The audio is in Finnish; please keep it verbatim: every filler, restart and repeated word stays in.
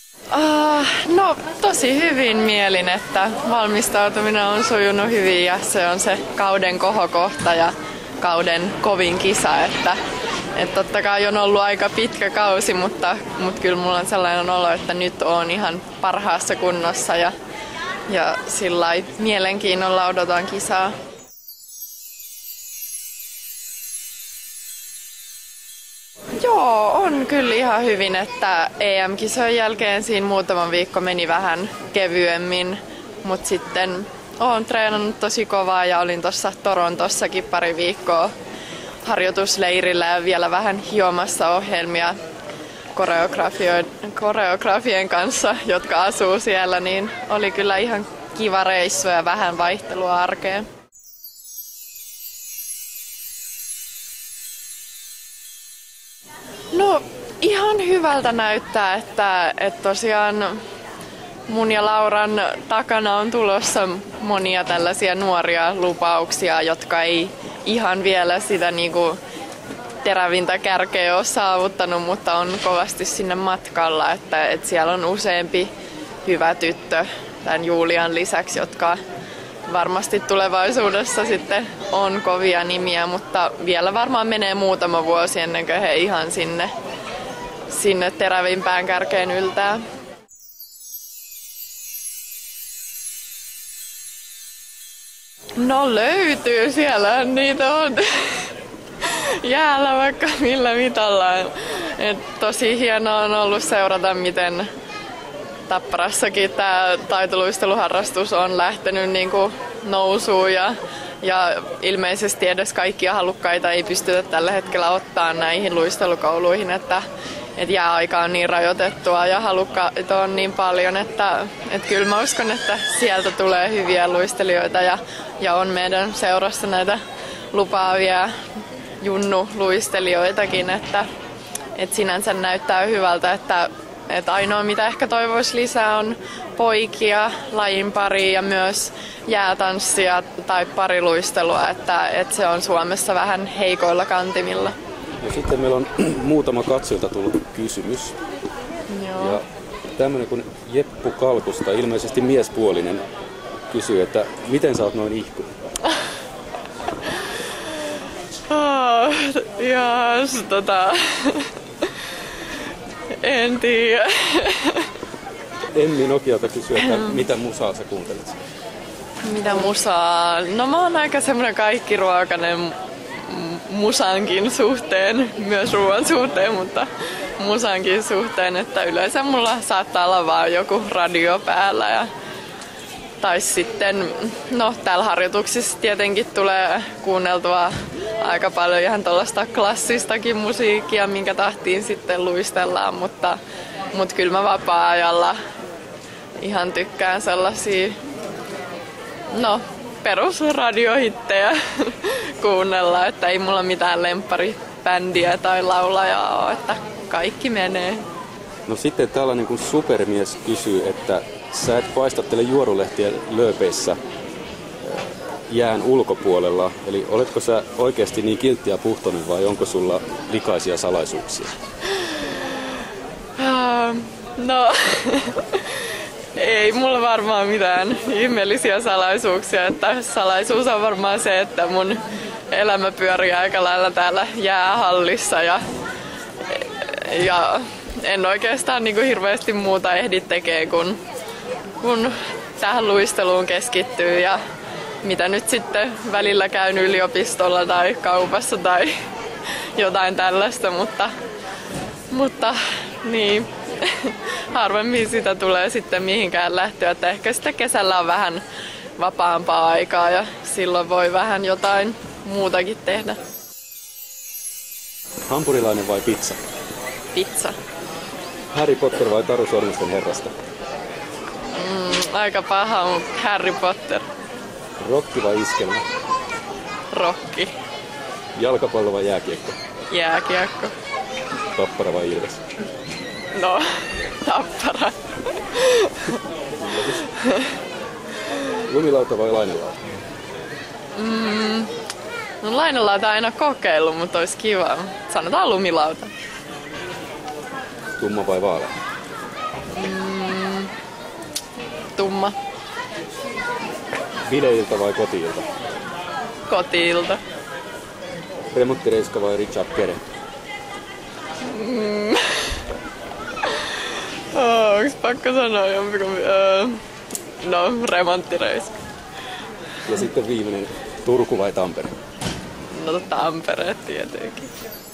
Uh, no tosi hyvin mielin, että valmistautuminen on sujunut hyvin ja se on se kauden kohokohta ja kauden kovin kisa, että et totta kai on ollut aika pitkä kausi, mutta, mutta kyllä mulla on sellainen olo, että nyt on ihan parhaassa kunnossa ja, ja sillai mielenkiinnolla odotan kisaa. Joo, on kyllä ihan hyvin, että E M-kisojen jälkeen siinä muutama viikko meni vähän kevyemmin, mutta sitten olen treenannut tosi kovaa ja olin tuossa Torontossakin pari viikkoa harjoitusleirillä ja vielä vähän hiomassa ohjelmia koreografien kanssa, jotka asuu siellä, niin oli kyllä ihan kiva reissu ja vähän vaihtelua arkeen. No ihan hyvältä näyttää, että, että tosiaan mun ja Lauran takana on tulossa monia tällaisia nuoria lupauksia, jotka ei ihan vielä sitä niinku terävintä kärkeä ole saavuttanut, mutta on kovasti sinne matkalla, että, että siellä on useampi hyvä tyttö tämän Julian lisäksi, jotka varmasti tulevaisuudessa sitten on kovia nimiä, mutta vielä varmaan menee muutama vuosi ennen kuin he ihan sinne, sinne terävimpään kärkeen yltää. No löytyy, siellä niitä on jäällä vaikka millä mitalla. Et tosi hienoa on ollut seurata, miten Tapparassakin tämä taitoluisteluharrastus on lähtenyt niinku nousuun ja, ja ilmeisesti edes kaikkia halukkaita ei pystytä tällä hetkellä ottaa näihin luistelukouluihin, että et jääaika on niin rajoitettua ja halukkaita on niin paljon, että et kyllä mä uskon, että sieltä tulee hyviä luistelijoita ja, ja on meidän seurassa näitä lupaavia junnu-luistelijoitakin, että et sinänsä näyttää hyvältä, että et ainoa mitä ehkä toivoisi lisää on poikia, lajin pari ja myös jäätanssia tai pariluistelua, että et se on Suomessa vähän heikoilla kantimilla. Ja sitten meillä on muutama katsojilta tullut kysymys. Joo. Ja tämmöinen kuin Jeppu Kalkusta, ilmeisesti miespuolinen, kysyy, että miten sä oot noin ihkuri? Oh, jaas, tota... En tiedä. Emmi Nokialta kysyy, että mitä musaa sä kuuntelet? Mitä musaa? No mä oon aika semmoinen kaikkiruokainen musankin suhteen, myös ruoan suhteen, mutta musankin suhteen, että yleensä mulla saattaa olla vaan joku radio päällä. Ja, tai sitten, no täällä harjoituksissa tietenkin tulee kuunneltua aika paljon ihan tuollaista klassistakin musiikkia, minkä tahtiin sitten luistellaan, mutta, mutta kyllä mä vapaa-ajalla ihan tykkään sellaisia, no perusradiohittejä kuunnella, että ei mulla mitään lempparibändiä tai laulajaa ole, että kaikki menee. No sitten tällainen kuin supermies kysyy, että sä et paistattele juorulehtiä lööpeissä jään ulkopuolella, eli oletko sä oikeasti niin kiltti ja puhtoinen vai onko sulla likaisia salaisuuksia? Uh, no, ei mulla varmaan mitään ihmeellisiä salaisuuksia, että salaisuus on varmaan se, että mun elämä pyörii aika lailla täällä jäähallissa ja, ja en oikeastaan niin kuin hirveästi muuta ehdi tekemään, kun, kun tähän luisteluun keskittyy ja mitä nyt sitten välillä käyn yliopistolla tai kaupassa tai jotain tällaista, mutta, mutta niin, harvemmin sitä tulee sitten mihinkään lähtöä, että ehkä sitten kesällä on vähän vapaampaa aikaa ja silloin voi vähän jotain muutakin tehdä. Hampurilainen vai pizza? Pizza. Harry Potter vai Taru Sormusten herrasta? Mm, aika paha, mutta Harry Potter. Rokki vai iskelmä? Rokki. Jalkapallo vai jääkiekko? Jääkiekko. Tappara vai Ilves? No, Tappara. Lumilauta vai lainelauta? Mm, no lainelauta aina kokeillut, mutta olisi kiva. Sanotaan lumilauta. Tumma vai vaalea? Mm, tumma. Bileiltä vai kotiilta? Kotiilta. Remonttireiska vai Richard Gere? Mm. Oh, onks pakko sanoa jompikumpi? Uh, no, remonttireiska. Ja sitten viimeinen, Turku vai Tampere? No Tampere tietenkin.